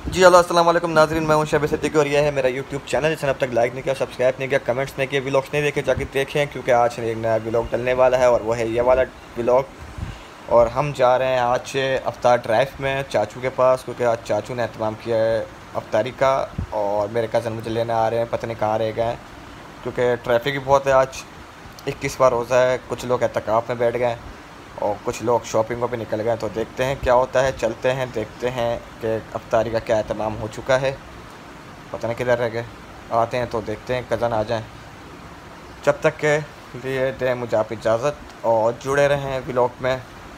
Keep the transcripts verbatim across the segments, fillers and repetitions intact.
जी hello अस्सलाम वालेकुम नाज़रीन, मैं हूं शबीर सिद्दीकी और यह है मेरा यूट्यूब चैनल। जिसने अब तक लाइक नहीं किया, सब्सक्राइब नहीं किया, कमेंट्स नहीं किए, व्लॉग्स नहीं देखे, जाके देखें क्योंकि आज एक नया व्लॉग डलने वाला है और वो है ये वाला व्लॉग। और हम जा रहे हैं आज अफ्तार ड्राइव में चाचू के पास, क्योंकि आज चाचू ने एहतमाम किया है अफ्तारी का और मेरे कज़न मुझे लेने आ रहे हैं। पता नहीं कहाँ रह गए क्योंकि ट्रैफिक भी बहुत है। आज इक्कीसवां रोज़ा है, कुछ लोग एतकाफ़ में बैठ गए और कुछ लोग शॉपिंगों पे निकल गए। तो देखते हैं क्या होता है, चलते हैं देखते हैं कि अफ्तारी का क्या एहतमाम हो चुका है। पता नहीं किधर रह गए, आते हैं तो देखते हैं, कज़न आ जाएं। जब तक के लिए दें मुझे आप इजाज़त और जुड़े रहें व्लॉग में।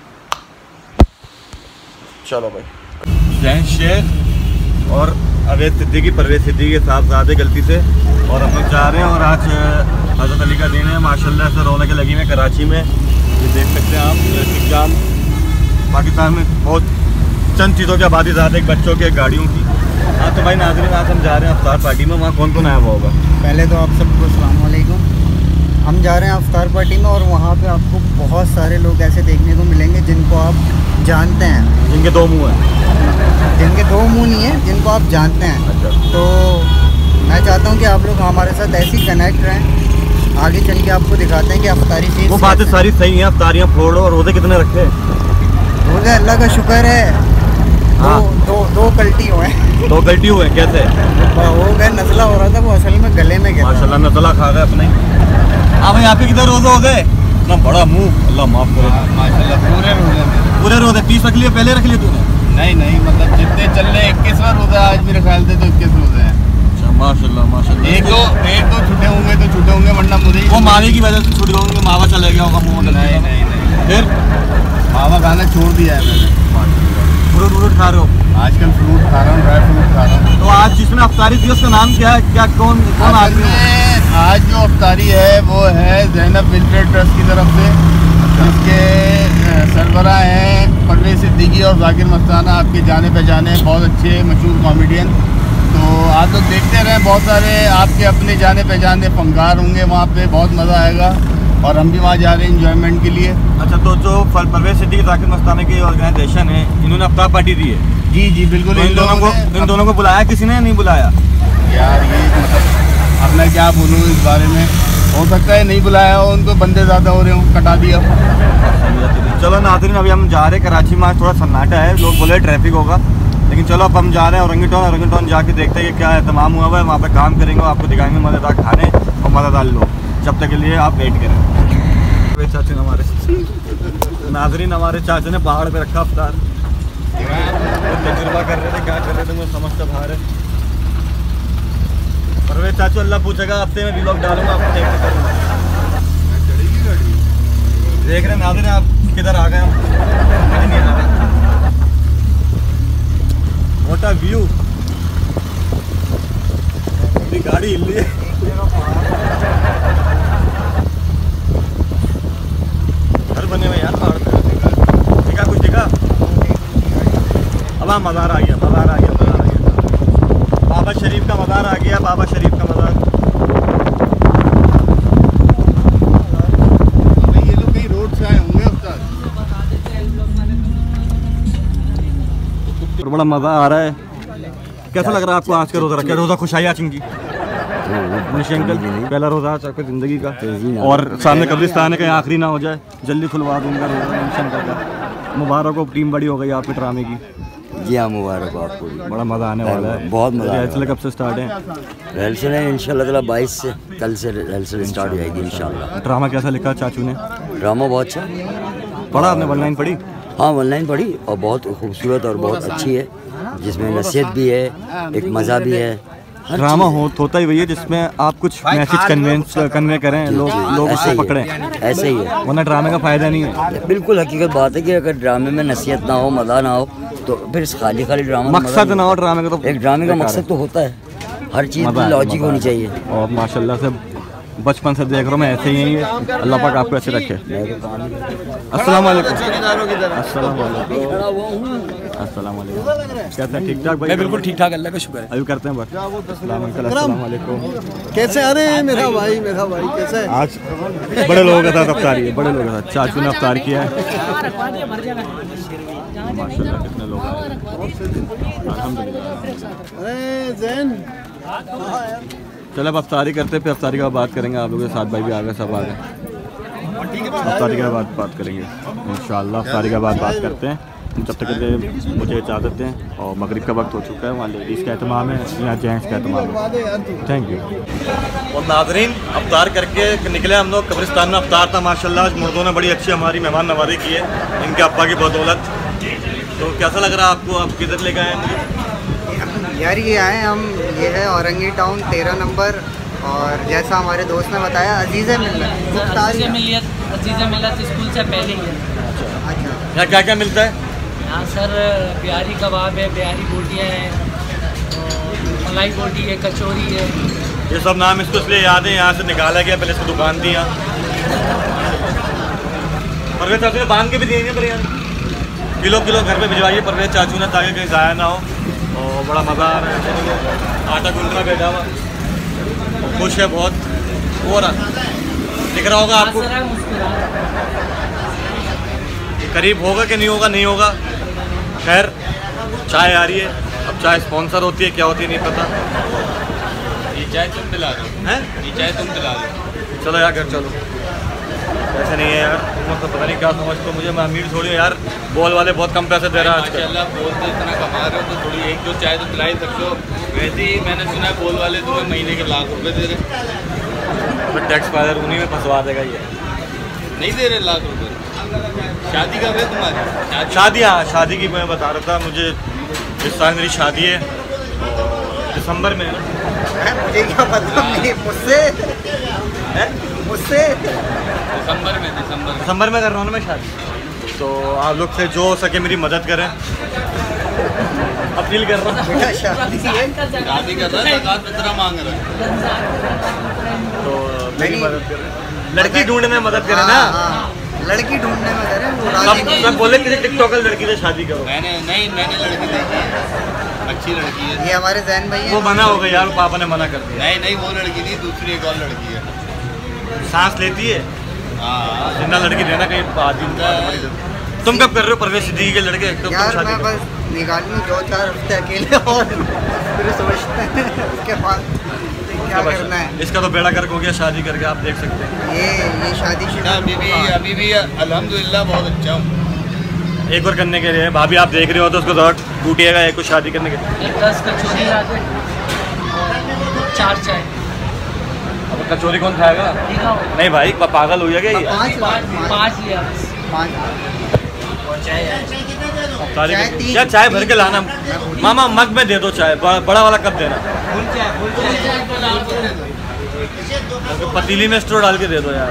चलो भाई। जैन शेख और अवैध सिद्दीकी, परवेज़ सिद्दीकी के साहबजादे गलती से, और हम लोग जा रहे हैं। और आज हज़रत अली का दिन है, माशाल्लाह से रौनक लगी हुई है कराची में। ये देख सकते हैं आप, ट्रैफिक जाम। पाकिस्तान में बहुत चंद चीज़ों की आबादी ज़्यादा है, बच्चों के, गाड़ियों की। हाँ तो भाई नाज़रीन, आज हम जा रहे हैं अफ्तार पार्टी में। वहाँ कौन कौन आया हुआ होगा? पहले तो आप सबको अस्सलाम वालेकुम। हम जा रहे हैं अफ्तार पार्टी में और वहाँ पे आपको बहुत सारे लोग ऐसे देखने को मिलेंगे जिनको आप जानते हैं, जिनके दो मुँह हैं। जिनके दो मुँह नहीं है, जिनको आप जानते हैं। अच्छा। तो मैं चाहता हूँ कि आप लोग हमारे साथ ऐसे ही कनेक्ट रहें। आगे चल के आपको दिखाते हैं कि अफ्तारी चीज़ वो बातें सारी सही हैं। अफ्तारियाँ फोड़ो। और रोज़े कितने रखे? रोज़े अल्लाह का शुक्र है, हाँ। दो दो दो गलती हुए हैं। दो गलती हुए कैसे? वो गए नज़ला हो रहा था, वो असल में गले में गया। माशाल्लाह नज़ला खा गए अपने। हाँ भाई, आप ही किधर रोज़े हो गए? इतना बड़ा मुँह, अल्लाह माफ़ करो। माशाल्लाह पूरे रोज़े में। पूरे रोज़े तीस रख लिए? पहले रख लिए तूने? नहीं नहीं, मतलब जितने चल रहे इक्कीसवां रोज़ा आज मेरे ख्याल से तो इक्कीस रोज़े हैं। अच्छा माशाल्लाह माशाल्लाह। एक दो एक दो छूटे होंगे तो छूटे होंगे, वरना मुझे वो मावे की वजह से छूट गए होंगे, मावा चले गया होगा मुँह में। नहीं नहीं नहीं, फिर मावा खाना छोड़ दिया है मैंने। फ्रूट व्रूट खा रहे हो? आजकल फ्रूट खा रहा हूँ, ड्राई फ्रूट खा रहा हूँ। तो आज जिसने अफ्तारी थी उसका नाम क्या है? क्या कौन कौन आदमी है? आज जो अफ्तारी है वो है ज़ैनब वेलफेयर ट्रस्ट की तरफ से, जिसके सरबरा हैं परवेज़ सिद्दीकी और जाकिर मस्ताना, आपके जाने पहचाने बहुत अच्छे मशहूर कॉमेडियन। तो आप लोग देखते रहें, बहुत सारे आपके अपने जाने पहचाने फनकार होंगे वहाँ पे, बहुत मज़ा आएगा। और हम भी वहाँ जा रहे हैं इंजॉयमेंट के लिए। अच्छा, तो जो परवेज़ सिद्दीकी जाकिर मस्ताना की ऑर्गेनाइजेशन है, इन्होंने अफ्तार पार्टी दी है? जी जी बिल्कुल। तो इन दोनों को इन दोनों को बुलाया किसी ने? नहीं बुलाया यार, ये मतलब अब मैं क्या बोलूँ इस बारे में। हो सकता है नहीं बुलाया हो, उनको बंदे ज़्यादा हो रहे हो, कटा दिया। चलो नाज़रीन, अभी हम जा रहे हैं कराची में। आज थोड़ा सन्नाटा है, लोग बोले ट्रैफिक होगा, लेकिन चलो अब हम जा रहे हैं औरंगीटोन। औरंगीटोन जाके देखते हैं कि क्या एहतमाम हुआ हुआ है। वहाँ पे काम करेंगे, आपको दिखाएंगे मज़ेदार खाने और मज़ेदार लोग। जब तक के लिए आप वेट करें। चाचू ने हमारे नाज़रीन हमारे चाचू ने पहाड़ पे रखा अफ्तार। तजुर्बा कर रहे थे, क्या कर रहे थे मुझे समझ तो बाहर है। परवेज़ चाचू, अल्लाह पूछेगा हफ्ते में व्लॉग डालूंगा, आपको देखते करूँगा। देख रहे हैं नाज़रीन, आप किधर आ गए? हम नहीं आ रहे। What a view! अपनी गाड़ी हिल रही है। घर बने हुए यार पहाड़ पे। दिखा कुछ दिखा? अब हाँ, मज़ार आ गया, मज़ार आ गया, मज़ार आ गया। बाबा शरीफ का मज़ार आ गया, बाबा शरीफ का मज़ार। ये लोग कहीं रोड से आए होंगे अफ्तार। बड़ा मज़ा आ रहा है। कैसा लग रहा है आपको आज का रोज़ा रखा? रोज़ा खुशाई आचंगी मुंशी अंकल, पहला रोज़ा आज आपकी ज़िंदगी का, और सामने कब्रिस्तान है, कहीं आखिरी ना हो जाए। जल्दी खुलवा दूँगा रोज़ा मुंशी अंकल का। मुबारक हो, टीम बड़ी हो गई आपके ड्रामे की। जी हाँ, मुबारक हो आपको। बड़ा मज़ा आने वाला है, बहुत मज़ा। रिहर्सल कब से स्टार्ट है? रिहर्सल है इंशाल्लाह ताला बाईस से, कल से रिहर्सल स्टार्ट हो जाएगी इंशाल्लाह। ड्रामा कैसा लिखा चाचू ने? ड्रामा बहुत अच्छा पढ़ा आपने? वन लाइन पढ़ी? हाँ, वन लाइन पढ़ी और बहुत खूबसूरत और बहुत अच्छी है, जिसमें नसीहत भी है, एक मज़ा भी है। ड्रामा हो, होता ही वही है जिसमें आप कुछ मैसेज कन्वेंस कन्वे करें, लोग लोग ऐसे उसको ही पकड़ें। है, ऐसे ही है। वरना ड्रामे का फ़ायदा नहीं है। बिल्कुल हकीकत बात है कि अगर ड्रामे में नसीहत ना हो, मज़ा ना हो, तो फिर खाली खाली ड्रामा मकसद ना हो ड्रामे का। तो एक ड्रामे का मकसद तो होता है, हर चीज़ में लॉजिक होनी चाहिए। और माशाल्लाह से बचपन से देख रहा हूँ मैं, ऐसे ही है। अल्लाह पाक आपको ऐसे रखे। अस्सलाम वालेकुम। अस्सलाम वालेकुम। अस्सलाम वालेकुम। कैसे? ठीक ठाक भाई? बिल्कुल ठीक ठाक, अल्लाह का शुक्र है। अभी करते हैं बात। अस्सलाम वालेकुम। कैसे? अरे मेरा भाई मेरा भाई कैसे है? आज बड़े लोगों के साथ अफ्तारी है, बड़े लोगों के साथ। चाचू ने अफ्तार किया है। माशाल्लाह कितने लोग आए अल्हम्दुलिल्लाह। अरे जैन चलो अब अफ्तारी करते हैं, फिर अफ्तारी के बाद बात करेंगे। आप लोगों के साथ भाई भी आ गए, सब आ गए। अफ्तारी के बाद बात करेंगे इंशाअल्लाह। अफ्तारी के बाद बात करते हैं। जब तक के मुझे इजाज़त दें। और मगरिब का वक्त हो चुका है, वहाँ लेडीज़ का एहतमाम है, यहाँ जेंट्स का एहतमाम है। Thank you. और नाज़रीन अफ्तार करके निकले हम लोग। कब्रिस्तान में अफ्तार था माशाल्लाह। मुर्दों ने बड़ी अच्छी हमारी मेहमान नवाज़ी की है इनके अब्बा की बदौलत। तो कैसा लग रहा है आपको? आप किधर ले गए हैं मुझे? यार ये आए हम, ये है औरंगी टाउन तेरह नंबर। और जैसा हमारे दोस्त ने बताया अजीज़ मिल्लत अजीज़ मिल्लत अजीज़ मिल्लत स्कूल से पहले ही है। अच्छा, यहाँ क्या क्या मिलता है? यहाँ सर बिहारी कबाब है, बिहारी बोटियाँ हैं, मलाई बोटी है, कचौरी है। ये सब नाम इसको इसलिए याद है, यहाँ से निकाला गया, पहले इसको दुकान थी यहाँ। परवेज चाचू ने बांध के भी दिए बिरयानी, किलो किलो घर पे भिजवाइए परवेज चाचू ने, ताकि कहीं ज़ाया ना हो। और बड़ा मज़ा आ रहा है, आटा गूंद रहा बैठा हुआ, खुश है बहुत। हो रहा दिख रहा होगा आपको, करीब होगा कि नहीं होगा, नहीं होगा। खैर चाय आ रही है, अब चाय स्पॉन्सर होती है क्या होती है नहीं पता। ये चाय तुम पिला दो हैं? ये चाय तुम पिला दो। चलो यार घर चलो। ऐसा नहीं है यार, तुम तो पता नहीं क्या समझते हो मुझे। मैं अमीर थोड़ी हूँ यार, बॉल वाले बहुत कम पैसे दे रहा है आजकल। माशाल्लाह बोल तो इतना कमा रहे हो तो थोड़ी एक दो चाय तो पिला ही सकते हो। वैसे ही मैंने सुना है बोल वाले तुम्हें महीने के लाख रुपए दे रहे। तो टैक्स फाइलर उन्हीं में फंसवा देगा ये। नहीं दे रहे लाख रुपए। शादी कब है तुम्हारी? शादी शादी, हाँ शादी की मैं बता रहा था। मुझे इस साल मेरी शादी है दिसंबर में। मुझे क्या पता, मुझसे मुझसे दिसंबर में दिसंबर में दिसंबर में कर रहा हूँ ना मैं शादी। तो आप लोग से जो हो सके मेरी मदद करें, अपील कर रहा हूँ। बेटा शादी है, शादी कर रहा है, ज़कात फितरा मांग रहा है। तो मेरी नहीं। मदद करें, लड़की ढूंढने में मदद करें ना। हाँ, हाँ, लड़की ढूंढने में करें, वो राजी सब नहीं। सब बोले किसी टिकटॉकर लड़की से शादी करो। मैंने नहीं मैंने लड़की देखी है, अच्छी लड़की है। ये हमारे जैन भाई वो है। मना हो गया यार, पापा ने मना कर दिया। नहीं नहीं वो लड़की नहीं, दूसरी एक और लड़की है। सांस लेती है, हाँ जिंदा लड़की देना कहीं आदमी मरी देती। तुम कब कर रहे हो परवेज सिद्दीकी के लड़के? कब तुम यार शादी मैं करो? बस निकालूँ दो चार हफ्ते अकेले और फिर सोचते हैं उसके बाद क्या करना है। इसका तो बेड़ा गर्क हो गया शादी करके, आप देख सकते हैं। ये ये शादी ना, अभी भी अभी भी अल्हम्दुलिल्लाह बहुत अच्छा हूँ। एक और करने के लिए भाभी आप देख रहे हो तो उसको जरूर टूटिएगा एक को शादी करने के लिए। एक दस कचौरी ला दो, चार चाय। अब कचौरी कौन खाएगा? ठीक है नहीं भाई पा- पागल हो गया क्या ये? पाँच पाँच पाँच लिया बस। पाँच चाय शादी चाय के- तीन- क्या चाय भर के लाना मामा, मग में दे दो चाय, ब- बड़ा वाला कप देना। तो पतीली में स्ट्रो डाल के दे दो यार।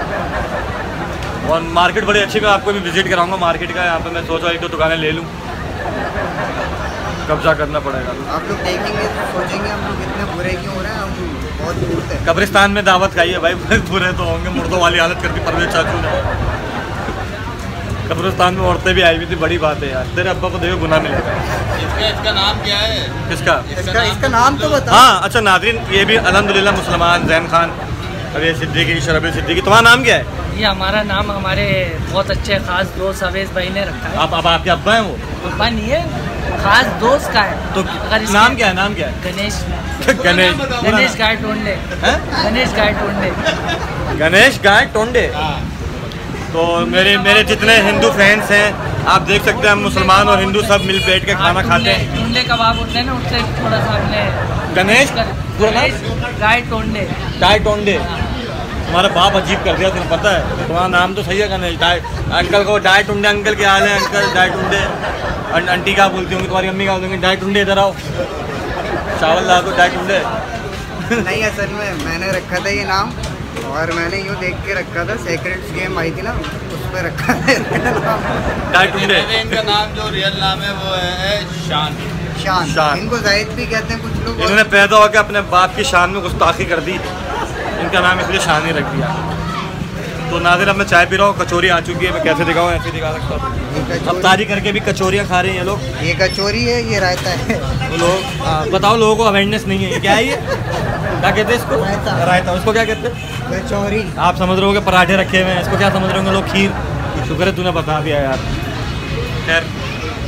और मार्केट बड़ी अच्छी, मैं आपको भी विजिट कराऊंगा मार्केट का। यहाँ पे मैं सोच रहा एक दो दुकानें ले लूँ, कब्जा करना पड़ेगा। आप लोग देखेंगे तो सोचेंगे हम लोग इतने बुरे क्यों हो रहे हैं, हम बहुत दूर थे। कब्रिस्तान में दावत खाई है भाई, बुरे तो होंगे, मुर्दों वाली हालत करती परवेज चाचू ने। कब्रिस्तान में औरतें भी आई हुई थी, बड़ी बात है यार। तेरे अब्बा को देखो गुनाह मिलेगा। इसका इसका नाम क्या है? किसका? इसका इसका नाम तो बताओ। हाँ अच्छा नाज़रीन, ये भी अल्हम्दुलिल्लाह मुसलमान जैन खान परवेज सिद्दीकी शरबी सिद्दीकी। तुम्हारा नाम क्या है? ये हमारा नाम हमारे बहुत अच्छे खास दोस्त अवेश भाई ने रखा है। आप अब आपके अब्बा हैं वो? अब्बा नहीं है, खास दोस्त का है। तो अगर इसके- नाम क्या है? नाम क्या है? गणेश गणेश। गणेश गाय टोंडे। हैं? गणेश गाय टोंडे। गणेश गाय टोंडे। तो मेरे मेरे जितने हिंदू फ्रेंड्स हैं आप देख सकते हैं, हम मुसलमान और हिंदू सब मिल बैठ के खाना खाते हैं। टोंडे कबाब होते हैं ना, उससे थोड़ा सा हमने गणेश गणेश गाय टोंडे। गाय टोंडे। तुम्हारा बाप अजीब कर दिया, तुम्हें पता है? तुम्हारा नाम तो सही है गणेश। डाय अंकल को डाय टुंडे, अंकल क्या हाल है अंकल? डाय टुंडे। आंटी क्या बोलती होंगी तुम्हारी अम्मी? क्या बोलती? डाय टुंडे इधर आओ, चावल ला दो डाय टुंडे। नहीं असल में मैंने रखा था ये नाम, और मैंने यूँ देख के रखा था, सेक्रेट्स गेम आई थी ना उस पर रखा था डाय टुंडे। इनका नाम जो रियल नाम है वो है शान। शान। शान। इनको जाहिद भी कहते हैं कुछ लोग। इन्होंने पैदा होकर अपने बाप की शान में गुस्ताखी कर दी, इनका नाम इसलिए शान ही रख दिया। तो नाज़रीन अब मैं चाय पी रहा हूँ, कचौरी आ चुकी है, मैं कैसे दिखाऊँ? ऐसे दिखा सकता हूँ। अब तारी करके भी कचौरियाँ खा रहे हैं ये लोग। ये कचौरी है, ये रायता है। तो लोग आ, बताओ, लोगों को अवेयरनेस नहीं है। ये क्या है? ये क्या कहते हैं इसको? रायता। रायता। उसको क्या कहते हैं? कचौरी। आप समझ रहे हो कि पराठे रखे हुए हैं, इसको क्या समझ रहे होंगे लोग? खीर। शुक्र है तूने बता दिया यार। खैर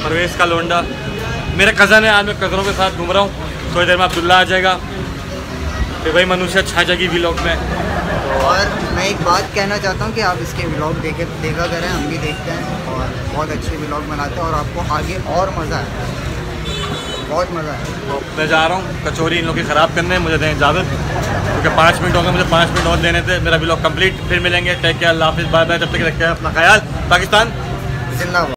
परवेज़ का लोंडा, मेरे कज़न है। आज मैं कज़नों के साथ घूम रहा हूँ। थोड़ी देर में अब्दुल्ला आ जाएगा, फिर वही मनुष्य छा जाएगी व्लॉग में। और मैं एक बात कहना चाहता हूँ कि आप इसके व्लॉग देखे देखा करें, हम भी देखते हैं और बहुत अच्छे व्लॉग बनाते हैं और आपको आगे और मज़ा है, बहुत मज़ा है। तो मैं जा रहा हूँ कचौरी इन लोग की ख़राब करने, मुझे दें इजाज़त, क्योंकि पाँच मिनट हो गए, मुझे पाँच मिनट और देने थे। मेरा व्लॉग कंप्लीट, फिर मिलेंगे। टेक केयर, अल्लाह हाफिज़, बाय बाय। जब तक रखते हैं अपना ख्याल। पाकिस्तान जिंदाबाद।